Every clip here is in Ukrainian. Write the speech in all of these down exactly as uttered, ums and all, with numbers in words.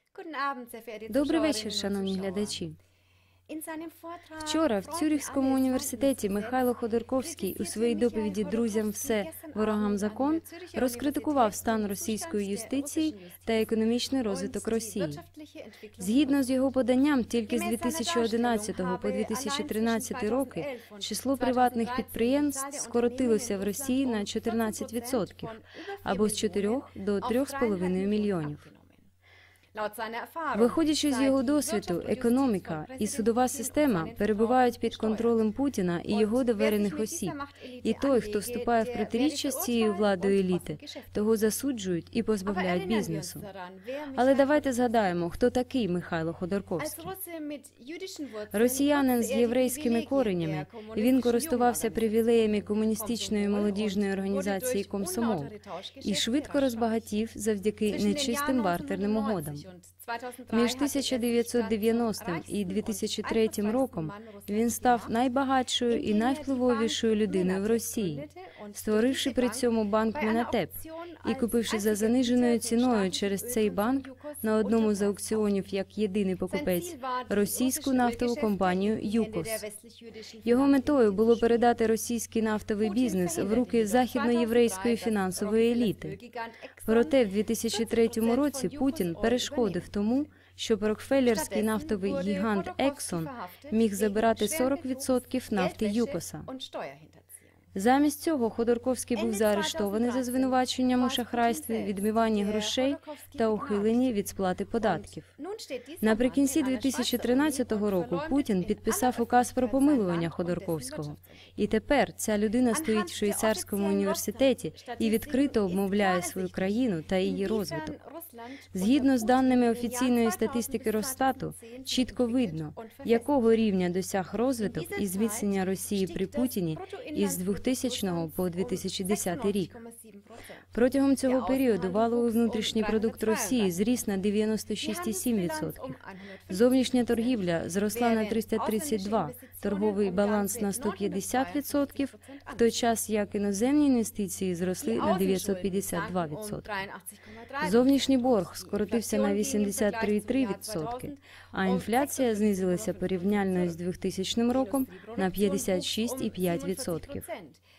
Добрий вечір, шановні глядачі. Вчора в Цюрихському університеті Михайло Ходорковський у своїй доповіді «Друзям все, ворогам закон» розкритикував стан російської юстиції та економічний розвиток Росії. Згідно з його поданням, тільки з дві тисячі одинадцятого по дві тисячі тринадцятий роки число приватних підприємств скоротилося в Росії на чотирнадцять відсотків, або з чотирьох до трьох з половиною мільйонів. Виходячи з його досвіду, економіка і судова система перебувають під контролем Путіна і його довірених осіб. І той, хто вступає в протиріччя з цією владою еліти, того засуджують і позбавляють бізнесу. Але давайте згадаємо, хто такий Михайло Ходорковський. Росіянин з єврейськими коренями, він користувався привілеями комуністичної молодіжної організації «Комсомол» і швидко розбагатів завдяки нечистим бартерним угодам. Між тисяча дев'ятсот дев'яностим і дві тисячі третім роком він став найбагатшою і найвпливовішою людиною в Росії, створивши при цьому банк Менатеп і купивши за заниженою ціною через цей банк на одному з аукціонів як єдиний покупець російську нафтову компанію «Юкос». Його метою було передати російський нафтовий бізнес в руки західноєврейської фінансової еліти. Проте в дві тисячі третьому році Путін перешкодив тому, щоб рокфеллерський нафтовий гігант Ексон міг забирати сорок відсотків нафти «Юкоса». Замість цього Ходорковський був заарештований за звинуваченням у шахрайстві, відмиванні грошей та ухиленні від сплати податків. Наприкінці дві тисячі тринадцятого року Путін підписав указ про помилування Ходорковського. І тепер ця людина стоїть в швейцарському університеті і відкрито обмовляє свою країну та її розвиток. Згідно з даними офіційної статистики Росстату, чітко видно, якого рівня досяг розвиток і зміцнення Росії при Путіні із двохтисячного по дві тисячі десятий рік. Протягом цього періоду валовий внутрішній продукт Росії зріс на дев'яносто шість цілих сім десятих відсотка. Зовнішня торгівля зросла на триста тридцять два, торговий баланс на сто п'ятдесят відсотків, в той час як іноземні інвестиції зросли на дев'ятсот п'ятдесят два відсотки. Зовнішній борг скоротився на вісімдесят три цілих три відсотки, а інфляція знизилася порівняльно з двохтисячним роком на п'ятдесят шість цілих п'ять відсотків.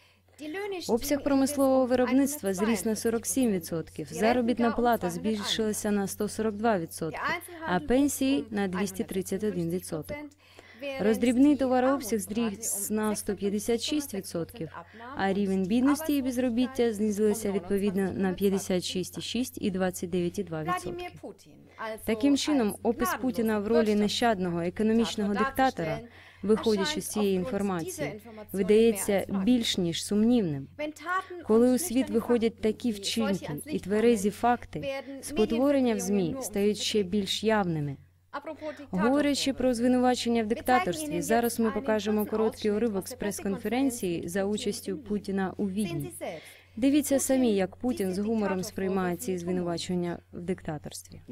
Обсяг промислового виробництва зріс на сорок сім відсотків, заробітна плата збільшилася на сто сорок два відсотки, а пенсії – на двісті тридцять один відсоток. Роздрібний товарообсяг зріс на сто п'ятдесят шість відсотків, а рівень бідності і безробіття знизилися відповідно на п'ятдесят шість цілих шість і двадцять дев'ять цілих два відсотки. Таким чином, опис Путіна в ролі нещадного економічного диктатора, виходячи з цієї інформації, видається більш ніж сумнівним. Коли у світ виходять такі вчинки і тверезі факти, спотворення в ЗМІ стають ще більш явними. Говорячи про звинувачення в диктаторстві, зараз ми покажемо короткий уривок з прес-конференції за участю Путіна у Відні. Дивіться самі, як Путін з гумором сприймає ці звинувачення в диктаторстві.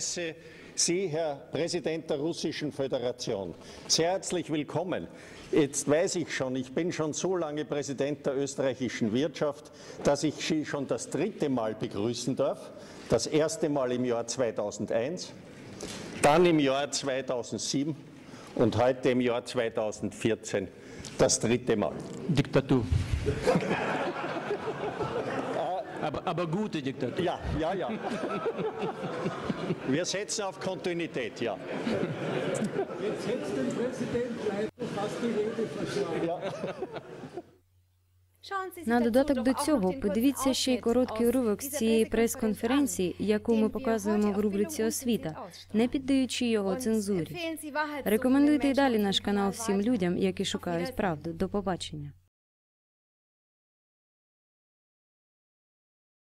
Sie, Herr Präsident der Russischen Föderation, sehr herzlich willkommen. Jetzt weiß ich schon, ich bin schon so lange Präsident der österreichischen Wirtschaft, dass ich Sie schon das dritte Mal begrüßen darf. Das erste Mal im Jahr zweitausendeins, dann im Jahr zweitausendsieben und heute im Jahr zweitausendvierzehn das dritte Mal. Diktatur. Aber, aber gute Diktatur. Ja, ja, ja. Wir setzen auf Kontinuität, ja. Jetzt setzt den Präsident leider fast die Rede verschlagen. Ja. На додаток до цього, подивіться ще й короткий уривок з цієї прес-конференції, яку ми показуємо в рубриці «Освіта», не піддаючи його цензурі. Рекомендуйте й далі наш канал всім людям, які шукають правду. До побачення.